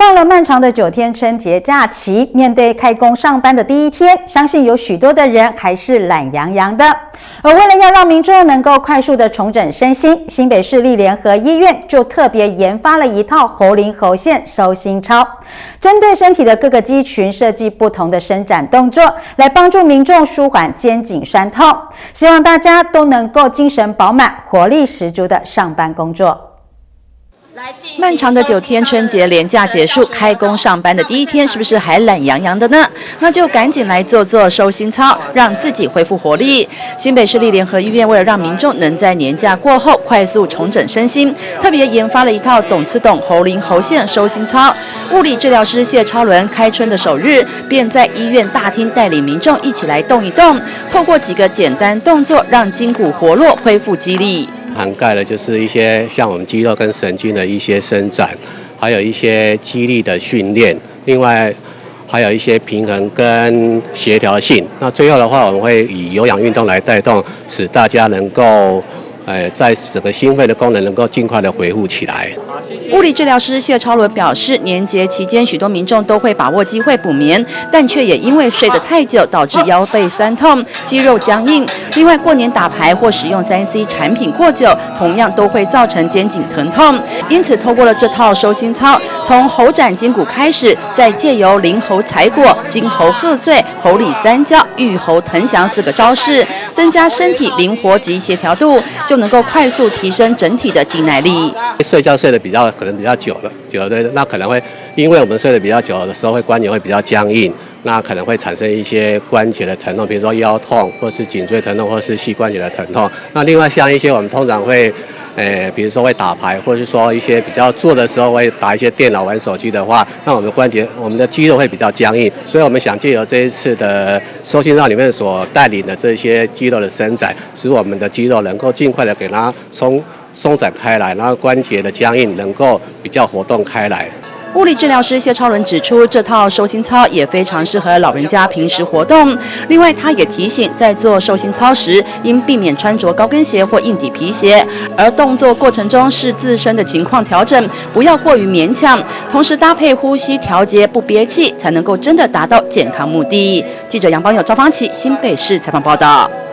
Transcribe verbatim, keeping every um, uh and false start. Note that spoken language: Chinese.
到了漫长的九天春节假期，面对开工上班的第一天，相信有许多的人还是懒洋洋的。而为了要让民众能够快速的重整身心，新北市立联合医院就特别研发了一套喉铃喉线收心操，针对身体的各个肌群设计不同的伸展动作，来帮助民众舒缓肩颈酸痛。希望大家都能够精神饱满、活力十足的上班工作。 漫长的九天春节连假结束，开工上班的第一天，是不是还懒洋洋的呢？那就赶紧来做做收心操，让自己恢复活力。新北市立联合医院为了让民众能在年假过后快速重整身心，特别研发了一套懂吃懂喉铃喉线收心操。物理治疗师谢超伦开春的首日，便在医院大厅带领民众一起来动一动，透过几个简单动作，让筋骨活络，恢复肌力。 涵盖了就是一些像我们肌肉跟神经的一些伸展，还有一些肌力的训练，另外还有一些平衡跟协调性。那最后的话，我们会以有氧运动来带动，使大家能够呃在整个心肺的功能能够尽快的恢复起来。 物理治疗师谢超伦表示，年节期间许多民众都会把握机会补眠，但却也因为睡得太久，导致腰背酸痛、肌肉僵硬。另外，过年打牌或使用三 C 产品过久，同样都会造成肩颈疼痛。因此，透过了这套收心操，从喉展筋骨开始，再借由灵喉踩果、金喉贺岁、喉里三叫、玉喉腾翔四个招式，增加身体灵活及协调度，就能够快速提升整体的肌耐力。 睡觉睡得比较可能比较久了，久了对，那可能会因为我们睡得比较久的时候，会关节会比较僵硬，那可能会产生一些关节的疼痛，比如说腰痛，或是颈椎疼痛，或是膝关节的疼痛。那另外像一些我们通常会，呃，比如说会打牌，或是说一些比较坐的时候会打一些电脑、玩手机的话，那我们的关节、我们的肌肉会比较僵硬，所以我们想借由这一次的收心操里面所带领的这些肌肉的伸展，使我们的肌肉能够尽快的给它松。松展开来，然后关节的僵硬能够比较活动开来。 物理治疗师谢超伦指出，这套收心操也非常适合老人家平时活动。另外，他也提醒，在做收心操时，应避免穿着高跟鞋或硬底皮鞋，而动作过程中视自身的情况调整，不要过于勉强。同时搭配呼吸调节，不憋气，才能够真的达到健康目的。记者杨邦友、赵芳琪，新北市采访报道。